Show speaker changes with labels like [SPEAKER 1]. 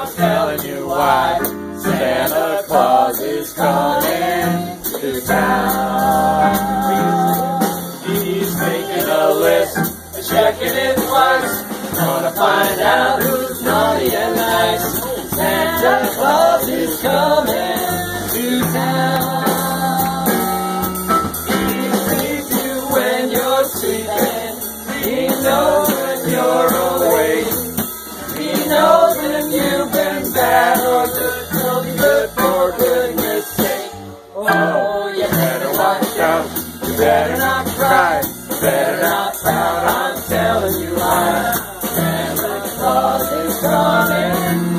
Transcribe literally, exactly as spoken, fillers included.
[SPEAKER 1] I'm telling you why. Santa Claus is coming to town. He's making a list, checking it twice, gonna find out who's naughty and nice. Santa Claus is coming to town. He sees you when you're sleeping, he knows when you're awake, he knows if you've been bad or good, so be good for goodness sake. Oh, you better watch out, you better not cry, you better not pout, I'm telling you why. Santa Claus is coming